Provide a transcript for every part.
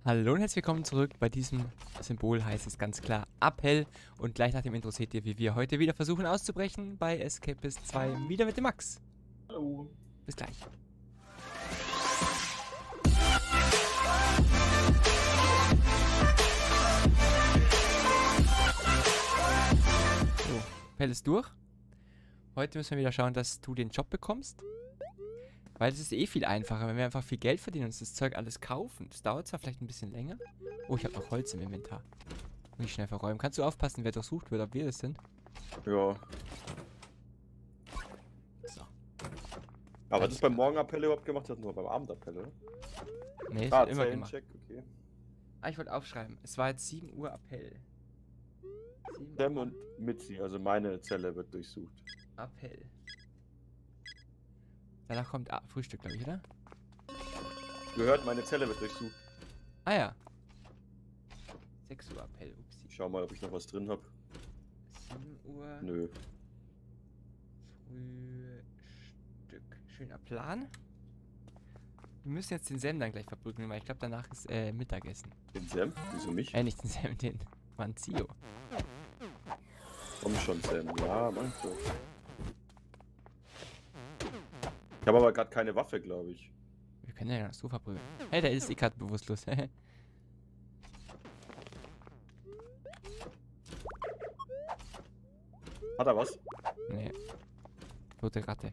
Hallo und herzlich willkommen zurück. Bei diesem Symbol heißt es ganz klar Appell. Und gleich nach dem Intro seht ihr, wie wir heute wieder versuchen auszubrechen bei Escapist 2 wieder mit dem Max. Hallo. Bis gleich. So, Appell ist durch. Heute müssen wir wieder schauen, dass du den Job bekommst. Weil es ist eh viel einfacher, wenn wir einfach viel Geld verdienen und uns das Zeug alles kaufen. Das dauert zwar vielleicht ein bisschen länger. Oh, ich habe noch Holz im Inventar. Muss ich schnell verräumen. Kannst du aufpassen, wer durchsucht wird, ob wir das sind? Ja. So. Aber das ist beim Morgenappell überhaupt gemacht, das nur beim Abendappell, oder? Nee, das wird immer gemacht. Zellencheck, okay. Ah, ich wollte aufschreiben. Es war jetzt 7 Uhr Appell. 7 Sam und Mitzi, also meine Zelle wird durchsucht. Appell. Danach kommt Frühstück, glaube ich, oder? Gehört, meine Zelle wird durchsucht. Ah ja. 6 Uhr Appell, upsi. Ich schau mal, ob ich noch was drin habe. 7 Uhr Nö. Frühstück. Schöner Plan. Wir müssen jetzt den Sam dann gleich verprügeln, weil ich glaube, danach ist Mittagessen. Den Sam? Wieso mich? Nicht den Sam, den Manzio. Komm schon, Sam. Ja, meinst du. Ich habe aber gerade keine Waffe, glaube ich. Wir können ja noch so verprügeln. Hey, der ist gerade bewusstlos. Hat er was? Nee. Tote Ratte.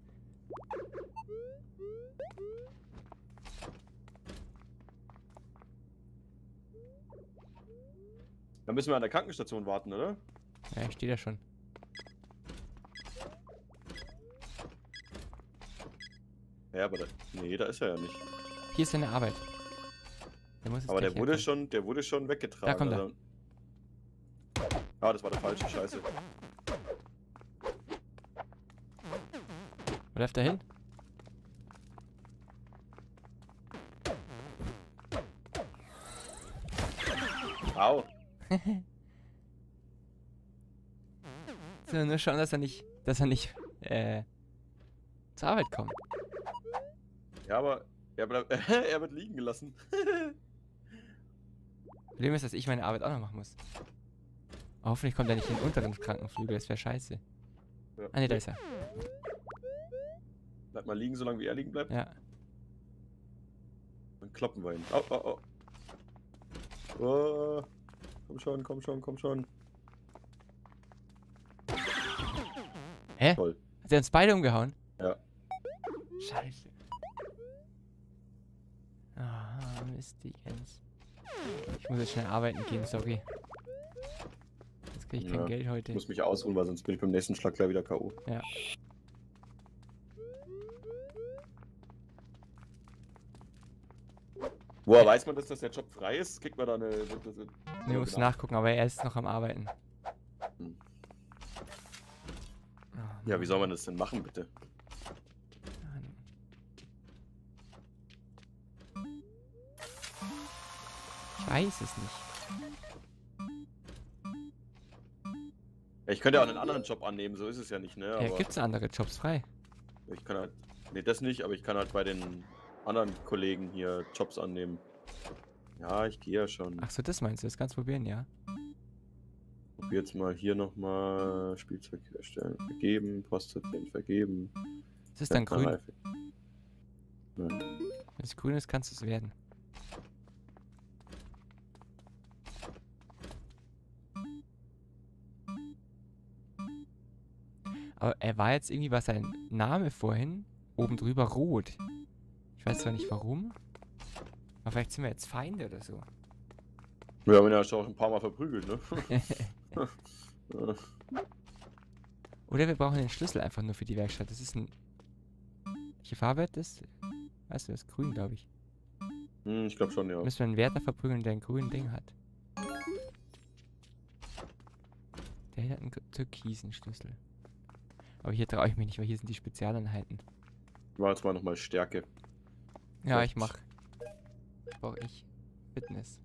Dann müssen wir an der Krankenstation warten, oder? Ja, ich stehe da schon. Ja, aber da, nee, da ist er ja nicht. Hier ist seine Arbeit. Der muss jetzt Aber gleich herkommen. der wurde schon weggetragen. Da kommt er. Also... Ah, das war der falsche, scheiße. Wo läuft er hin? Au. So, nur schauen, dass er nicht zur Arbeit kommt. Ja, aber er wird liegen gelassen. Problem ist, dass ich meine Arbeit auch noch machen muss. Hoffentlich kommt er nicht in den unteren Krankenflügel, das wäre scheiße. Ja. Ah ne, da ist er. Bleib mal liegen, solange wie er liegen bleibt. Ja. Dann kloppen wir ihn. Oh, oh, oh. Oh. Komm schon, komm schon, komm schon. Hä? Toll. Hat er uns beide umgehauen? Ja. Scheiße. Ah, Mist, die Gänse. Ich muss jetzt schnell arbeiten gehen, sorry. Jetzt krieg ich kein Geld heute. Ich muss mich ausruhen, weil sonst bin ich beim nächsten Schlag gleich wieder K.O. Ja. Woher weiß man, dass der Job frei ist? Kriegt man da eine... Ich muss nachgucken, aber er ist noch am Arbeiten. Hm. Oh, Ja, wie soll man das denn machen, bitte? Ich weiß es nicht. Ja, ich könnte ja auch einen anderen Job annehmen, so ist es ja nicht, ne? Ja, Aber gibt's andere Jobs frei? ich kann halt... Ne, das nicht, aber ich kann halt bei den anderen Kollegen hier Jobs annehmen. Ja, ich gehe ja schon. Ach so, das meinst du? Das kannst du probieren, ja? Probier jetzt mal hier nochmal Spielzeug herstellen. Vergeben, Postzettel vergeben. Das ist dann grün. Reife. Nein. Wenn es grün ist, kannst du es werden. Aber er war jetzt irgendwie, war sein Name vorhin oben drüber rot. Ich weiß zwar nicht warum. Aber vielleicht sind wir jetzt Feinde oder so. Wir haben ihn ja schon ein paar Mal verprügelt, ne? Oder wir brauchen den Schlüssel einfach nur für die Werkstatt. Das ist ein... Welche Farbe hat das? Weißt du, das ist grün, glaube ich. Ich glaube schon, ja. Müssen wir einen Wärter verprügeln, der ein grünen Ding hat. Der hier hat einen türkisen Schlüssel. Aber hier traue ich mich nicht, weil hier sind die Spezialeinheiten. Ich mach jetzt mal nochmal Stärke. Ja, ich mach. Brauche ich Fitness.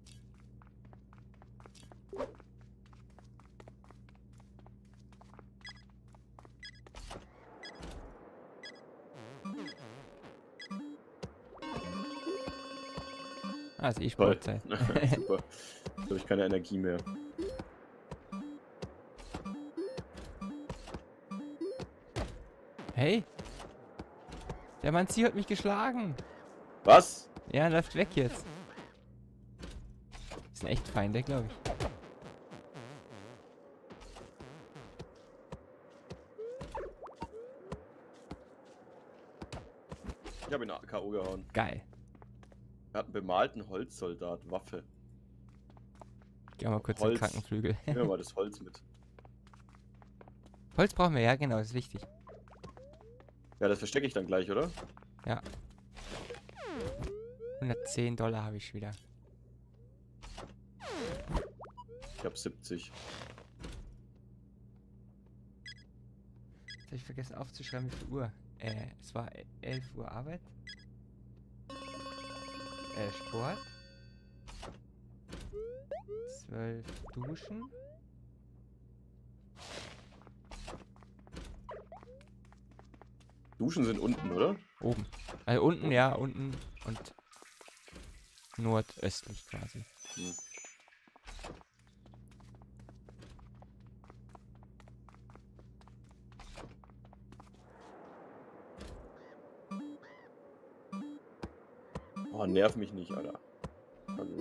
Also ich Toll. Sportzeit. Super. Jetzt habe ich keine Energie mehr. Hey! Der Manzio hat mich geschlagen! Was? Ja, er läuft weg jetzt. Das sind echt Feinde, glaube ich. Ich habe ihn K.O. gehauen. Geil. Er hat einen bemalten Holzsoldat, Waffe. Geh mal kurz in den Holz. Krankenflügel. Nehmen wir mal das Holz mit. Holz brauchen wir, ja genau, das ist wichtig. Ja, das verstecke ich dann gleich, oder? Ja. 110 Dollar habe ich wieder. Ich habe 70. Jetzt habe ich vergessen aufzuschreiben, wie viel Uhr. Es war 11 Uhr Arbeit. Sport. 12 Duschen. Duschen sind unten, oder? Oben. Also unten, ja, unten und nordöstlich quasi. Hm. Oh, nerv mich nicht, Alter. Also,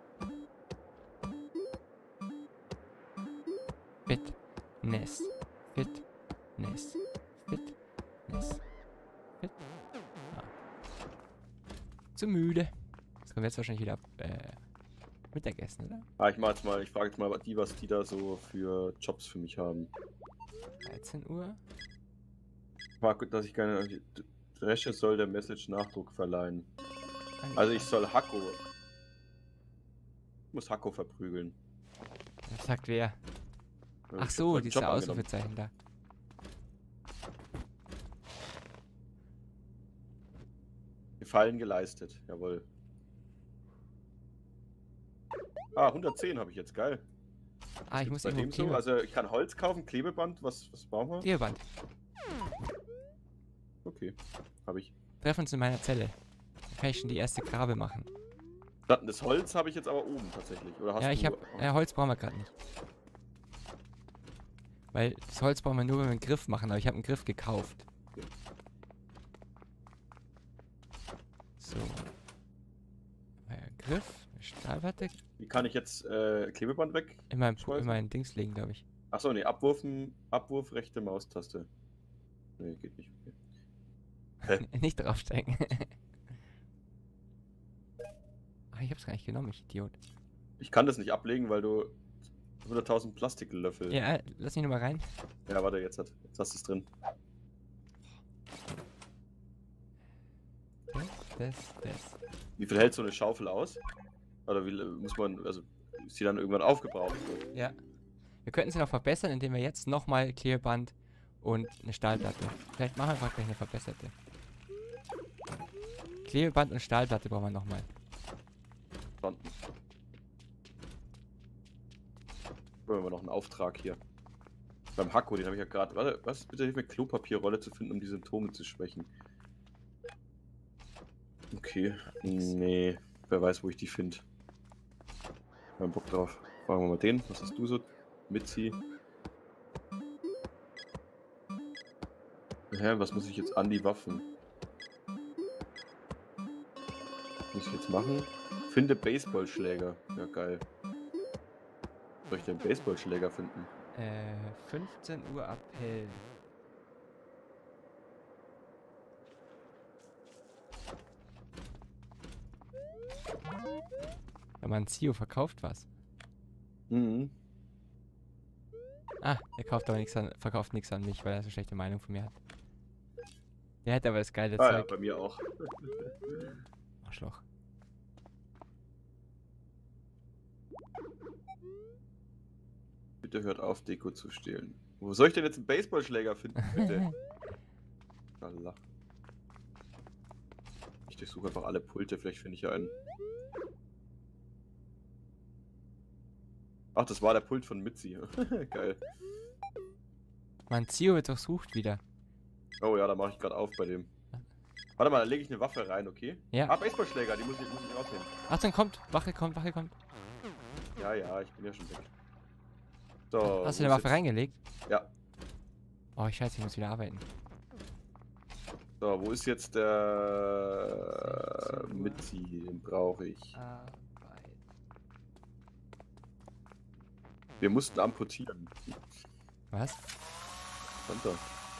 Fitness. Fitness. Fitness. Fit. Ah. Zu müde. Das können wir jetzt wahrscheinlich wieder Mittagessen, oder? ich mach jetzt mal, ich frage jetzt mal die, was die da so für Jobs für mich haben. 13 Uhr. Ich frage, dass ich keine. Dresche soll der Message Nachdruck verleihen. Ah, Also ich soll Hacko. Ich muss Hacko verprügeln. Was sagt wer? Ja, Ach ich so, hab diese Job angenommen. Ausrufezeichen da. Gefallen geleistet, jawohl. Ah, 110 habe ich jetzt, geil. Ah, ich muss Bei dem irgendwo so, also ich kann Holz kaufen, Klebeband, was brauchen wir? Klebeband. Okay, habe ich. Treffen uns in meiner Zelle. Dann kann ich schon die erste Grabe machen. Das Holz habe ich jetzt aber oben tatsächlich. Oder hast Ja, ich du? habe. Holz brauchen wir gerade nicht. Weil das Holz brauchen wir nur, wenn wir einen Griff machen, aber ich habe einen Griff gekauft. Okay. So. Griff, Stahlplatte. Wie kann ich jetzt Klebeband weg? In meinem schmeißen? Dings legen, glaube ich. Achso, nee, Abwurf, rechte Maustaste. Nee, geht nicht. Okay. Nicht draufsteigen. Ach, ich hab's gar nicht genommen, ich Idiot. Ich kann das nicht ablegen, weil du 100.000 Plastiklöffel. Ja, lass mich nochmal rein. Ja, warte, jetzt hast du es drin. Das. Wie viel hält so eine Schaufel aus? Oder wie muss man, also ist sie dann irgendwann aufgebraucht? Ja. Wir könnten sie noch verbessern, indem wir jetzt nochmal Klebeband und eine Stahlplatte. Vielleicht machen wir einfach gleich eine verbesserte. Klebeband und Stahlplatte brauchen wir nochmal. Verstanden. Haben wir noch einen Auftrag hier. Beim Hacko, den habe ich ja gerade. Warte, was? Bitte hilf mir, Klopapierrolle zu finden, um die Symptome zu schwächen. Okay. Nee. Wer weiß, wo ich die finde. Kein Bock drauf. Fragen wir mal den. Was hast du so? Mitzi. Hä, was muss ich jetzt an die Waffen? Was muss ich jetzt machen? Finde Baseballschläger. Ja, geil. Soll ich den Baseballschläger finden? 15 Uhr Appell. Der Manzio verkauft was. Mhm. Ah, er kauft aber nichts verkauft nichts an mich, weil er so eine schlechte Meinung von mir hat. Der hat aber das geile Ah ja, Zeug. bei mir auch. Arschloch. Bitte hört auf, Deko zu stehlen. Wo soll ich denn jetzt einen Baseballschläger finden, bitte? Allah. Ich durchsuche einfach alle Pulte, vielleicht finde ich ja einen. Ach, das war der Pult von Mitzi. Geil. Manzio wird durchsucht wieder. Oh ja, da mache ich gerade auf bei dem. Warte mal, da lege ich eine Waffe rein, okay? Ja. Ah, Baseballschläger, die muss ich rausnehmen. Achtung, kommt. Wache kommt, Wache kommt. Ja, ja, ich bin ja schon weg. So, Hast du wo eine ist Waffe jetzt- reingelegt? Ja. Oh, scheiße, ich muss wieder arbeiten. So, wo ist jetzt der Mitzi? Den brauche ich. Arbeit. Wir mussten amputieren. Was? Runter.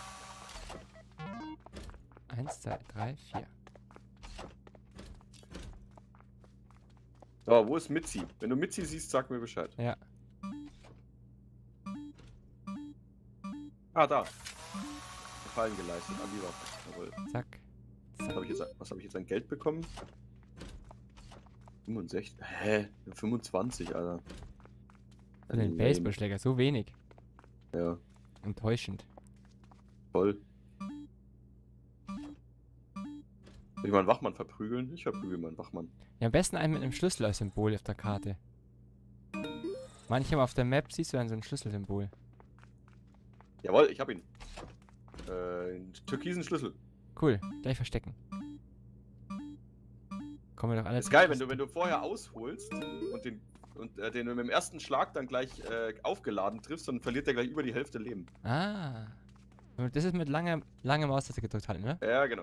1, 2, 3, 4. So, wo ist Mitzi? Wenn du Mitzi siehst, sag mir Bescheid. Ja. Ah, da. Gefallen geleistet. An die Waffe. Jawohl. Zack. Was habe ich jetzt an Geld bekommen? 65. Hä? 25, Alter. Für den Baseballschläger, so wenig. Ja, Enttäuschend. voll. Will ich mal einen Wachmann verprügeln? Ich verprügel mal einen Wachmann. Ja, am besten einen mit einem Schlüssel als Symbol auf der Karte. Manchmal auf der Map siehst du dann so ein Schlüsselsymbol. Jawohl, ich hab ihn. Einen türkisen Schlüssel. Cool, gleich verstecken. Kommen wir doch alle. Das ist geil, wenn du vorher ausholst und den mit dem ersten Schlag dann gleich aufgeladen triffst, dann verliert der gleich über die Hälfte Leben. Ah. Das ist mit lange Maustaste gedrückt halten, ne? Ja, genau.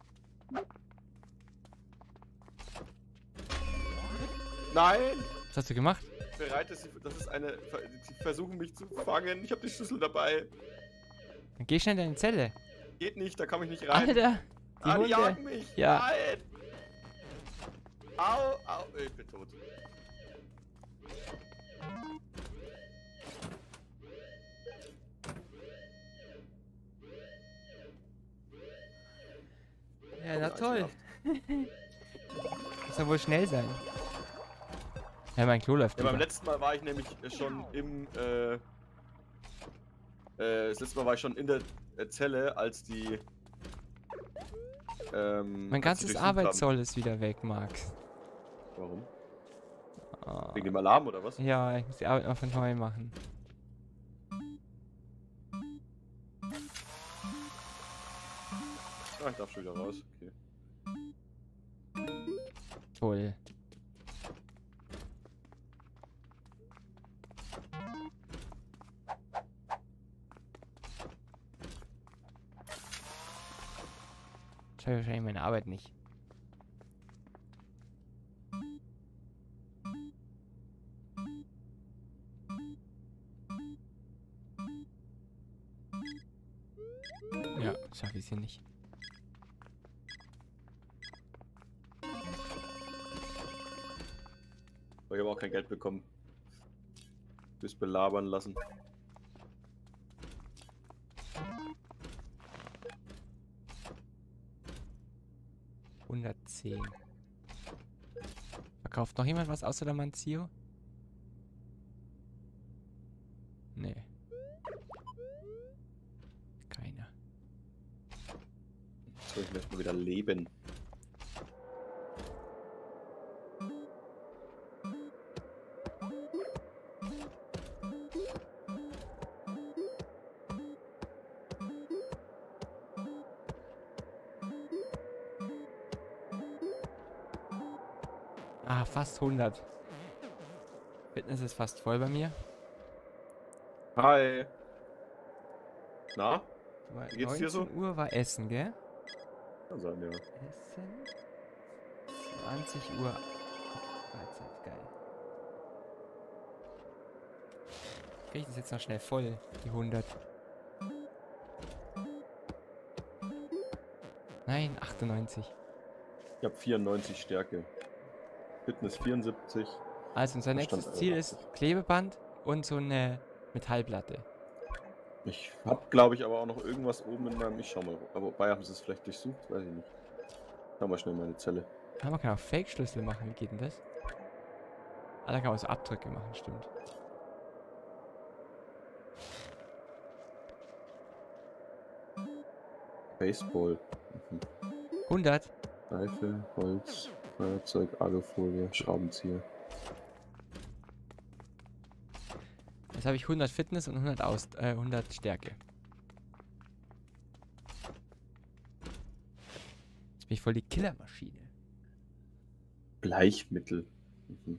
Nein! Was hast du gemacht? Bereit, sie versuchen mich zu fangen. Ich habe die Schlüssel dabei. Dann geh schnell in deine Zelle. Geht nicht, da komme ich nicht rein. Alter! Die Die Hunde. jagen mich. Ja. Nein! Au, au, ich bin tot. Ja, na toll. Muss ja wohl schnell sein. Ja, mein Klo läuft Ja, beim über. letzten Mal war ich nämlich schon das letzte Mal war ich schon in der Zelle, als die Mein ganzes Arbeitssoll ist wieder weg, Max. Warum? Oh. Wegen dem Alarm oder was? Ja, ich muss die Arbeit noch von neu machen. Ah, ich darf schon wieder raus. Okay. Toll. Schau wahrscheinlich meine Arbeit nicht. Ja, schaffe ich sie nicht. Aber ich habe auch kein Geld bekommen. Bis belabern lassen. $110. Verkauft noch jemand was außer der Manzio? Nee. Keiner. Jetzt soll ich erstmal wieder leben. Ah, fast 100. Fitness ist fast voll bei mir. Hi. Na? Weil Wie geht's dir so? 19 Uhr war Essen, gell? Kann sein, ja. Essen. 20 Uhr. Freizeit, geil. Krieg ich das jetzt noch schnell voll, die 100. Nein, 98. Ich habe 94 Stärke. Fitness 74. Also unser Verstand nächstes Ziel ist 81. Klebeband und so eine Metallplatte. Ich hab, glaube ich, aber auch noch irgendwas oben in meinem. Ich schau mal. Aber wobei haben sie es vielleicht durchsucht? Weiß ich nicht. Schau mal schnell in meine Zelle. Ah, man kann auch Fake-Schlüssel machen. Wie geht denn das? Ah, da kann man so Abdrücke machen, stimmt. Baseball. 100. Reife, Holz, Feuerzeug, Alufolie, Schraubenzieher. Jetzt habe ich 100 Fitness und 100 Stärke. Jetzt bin Bin ich voll die Killermaschine. Bleichmittel. Mhm.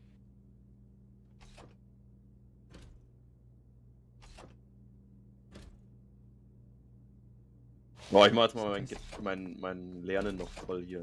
Boah, ich mach jetzt mal mein Lernen noch voll hier.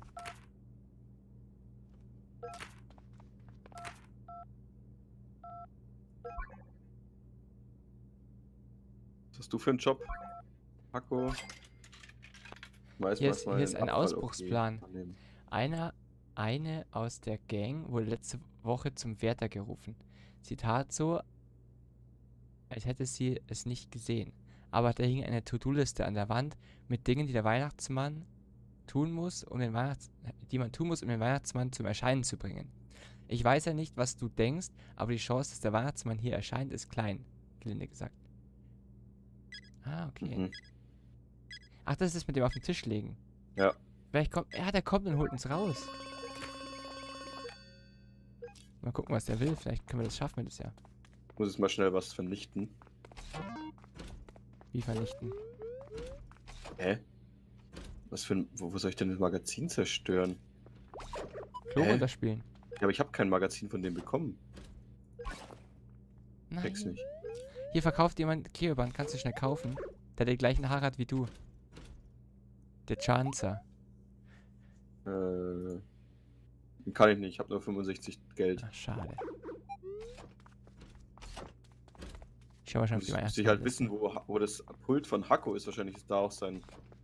Was hast du für einen Job? Paco? Hier ist ein Abfall, Ausbruchsplan. okay, annehmen. Eine aus der Gang wurde letzte Woche zum Wärter gerufen. Sie tat so, als hätte sie es nicht gesehen. Aber da hing eine To-Do-Liste an der Wand mit Dingen, die der Weihnachtsmann tun muss, um den Weihnachtsmann zum Erscheinen zu bringen. Ich weiß ja nicht, was du denkst, aber die Chance, dass der Weihnachtsmann hier erscheint, ist klein, gelinde gesagt. Ah, okay. Mhm. Ach, das ist das mit dem auf den Tisch legen. Ja. Vielleicht kommt. Ja, der kommt und holt uns raus. Mal gucken, was der will. Vielleicht können wir das schaffen, das ja. Ich muss jetzt mal schnell was vernichten. Wie vernichten? Hä? Was für ein. Wo soll ich denn das Magazin zerstören? Klo runterspielen. Ja, aber ich habe kein Magazin von dem bekommen. Check's Nein. nicht. Hier verkauft jemand Klebeband. Kannst du schnell kaufen. Der die gleichen Haare hat wie du. Der Chancer. Kann ich nicht. Ich habe nur 65 Geld. Ach, schade. Ich schau mal schon auf die Müsste ich halt wissen, wo das Pult von Hacko ist. Wahrscheinlich ist da auch sein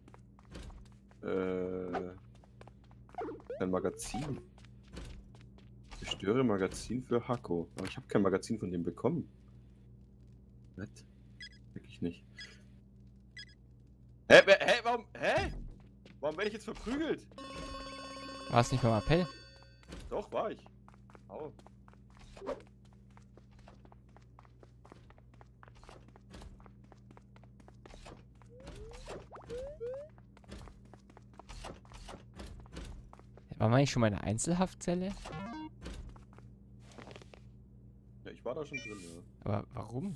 Magazin. Zerstöre Magazin für Hacko. Aber ich habe kein Magazin von dem bekommen. Was? Wirklich nicht. Hä? Warum? Hä? Warum werde ich jetzt verprügelt? War es nicht beim Appell? Doch, war ich. Au. War man nicht schon mal in der Einzelhaftzelle? Ja, ich war da schon drin, ja. Aber warum?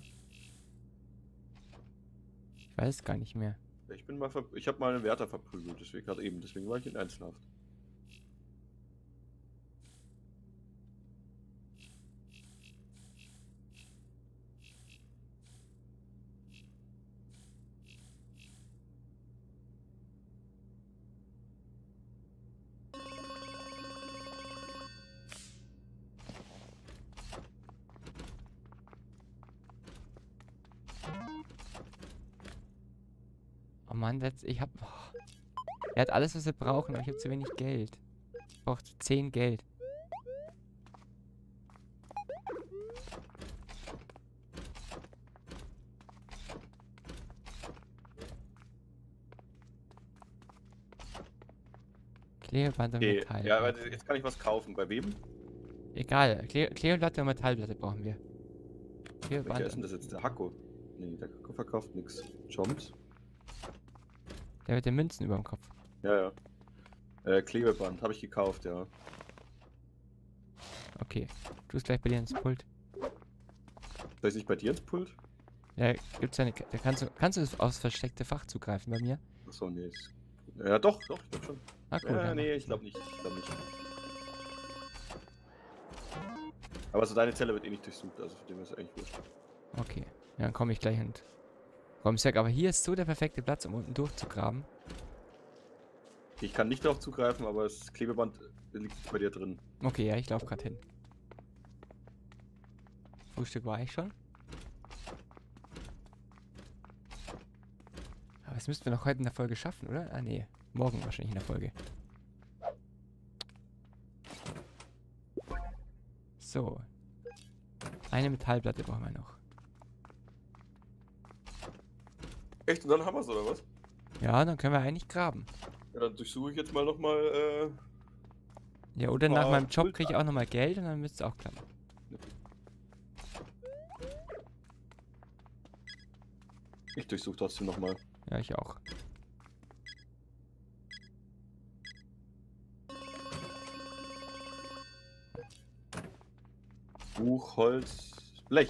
Ich weiß es gar nicht mehr. Ich habe mal einen Wärter verprügelt, deswegen war ich in Einzelhaft. Oh Mann, ich hab... Oh. Er hat alles, was wir brauchen, aber ich habe zu wenig Geld. Ich brauche 10 Geld. Klebeband und Okay, Metall. ja, aber jetzt kann ich was kaufen. Bei wem? Egal, Klebeplatte und Metallplatte brauchen wir. Welcher ist denn Klebeband. das jetzt? Der Hacko? Nee, der Hacko verkauft nichts. Chomps? Der mit den Münzen über dem Kopf. Ja, ja. Klebeband habe ich gekauft, ja. Okay. Du bist gleich bei dir ins Pult. Soll ich nicht bei dir ins Pult? Ja, gibt's ja da kannst du aufs versteckte Fach zugreifen bei mir? Achso, nee. Ja, doch, ich glaube schon. Ah, cool. Ja, dann nee, mach ich glaube nicht. Aber so deine Zelle wird eh nicht durchsucht, also für den ist eigentlich wurscht. Okay. Ja, dann komme ich gleich und räum's weg. Aber hier ist so der perfekte Platz, um unten durchzugraben. Ich kann nicht darauf zugreifen, aber das Klebeband liegt bei dir drin. Okay, ja, ich laufe gerade hin. Frühstück war ich schon. Aber das müssten wir noch heute in der Folge schaffen, oder? Ah, nee. Morgen wahrscheinlich in der Folge. So. Eine Metallplatte brauchen wir noch. Echt? Und dann haben wir es, oder was? Ja, dann können wir eigentlich graben. Ja, dann durchsuche ich jetzt mal nochmal, Ja, oder nach meinem Job Pult- kriege ich auch nochmal Geld und dann müsste es auch klappen. Ich durchsuche trotzdem nochmal. Ja, ich auch. Buch, Holz, Blech.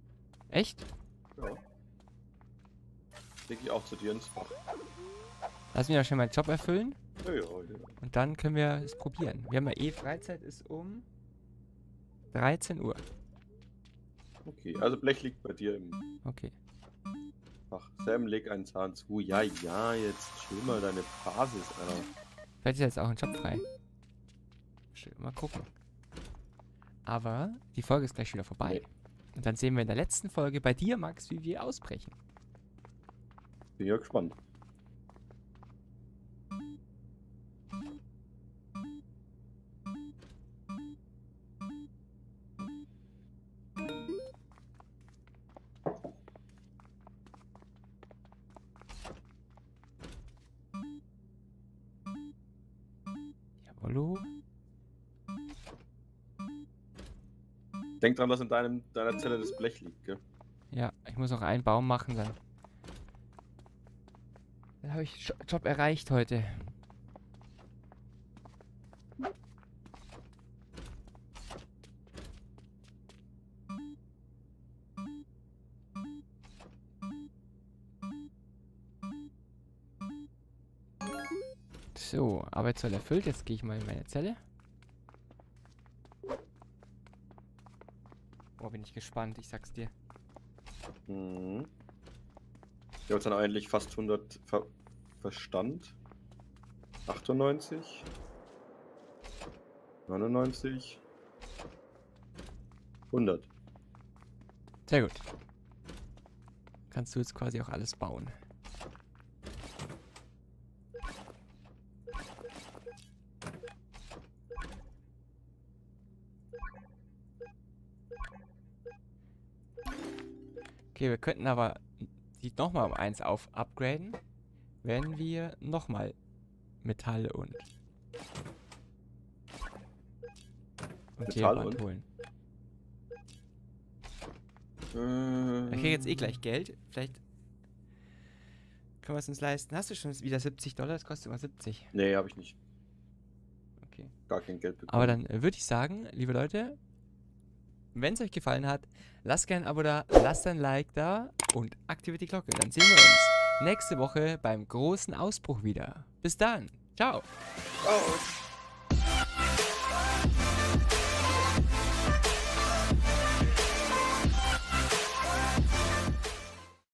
Echt? Ja. Leg ich auch zu dir ins Fach. Lass mich ja schon meinen Job erfüllen. Ja. Und dann können wir es probieren. Wir haben ja Freizeit ist um 13 Uhr. Okay, also Blech liegt bei dir im Okay. Fach. Sam, leg einen Zahn zu. Ja, jetzt chill mal deine Basis, Alter. Vielleicht ist jetzt auch ein Job frei. Mal gucken. Aber die Folge ist gleich wieder vorbei. Nee. Und dann sehen wir in der letzten Folge bei dir, Max, wie wir ausbrechen. Bin ja gespannt. Jawollo. Denk dran, dass in deiner Zelle das Blech liegt, gell? Ja, ich muss noch einen Baum machen, dann habe ich Job erreicht heute. So, Arbeitssoll erfüllt. Jetzt gehe ich mal in meine Zelle. Oh, bin ich gespannt, ich sag's dir. Mhm. Wir haben jetzt dann eigentlich fast 100 Verstand. 98. 99. 100. Sehr gut. Kannst du jetzt quasi auch alles bauen. Okay, wir könnten aber die nochmal um 1 upgraden, wenn wir nochmal Metall und Diamant holen. Ich kriege jetzt eh gleich Geld. Vielleicht können wir es uns leisten. Hast du schon wieder $70? Das kostet immer 70. Nee, habe ich nicht. Okay. Gar kein Geld bekommen. Aber dann würde ich sagen, liebe Leute, wenn es euch gefallen hat, lasst gerne ein Abo da, lasst ein Like da und aktiviert die Glocke. Dann sehen wir uns nächste Woche beim großen Ausbruch wieder. Bis dann. Ciao. Ciao.